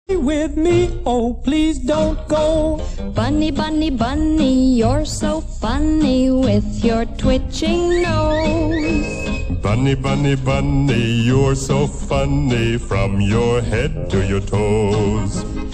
with me, oh please don't go. Bunny, bunny, bunny, you're so funny with your twitching nose. Bunny, bunny, bunny, you're so funny from your head to your toes.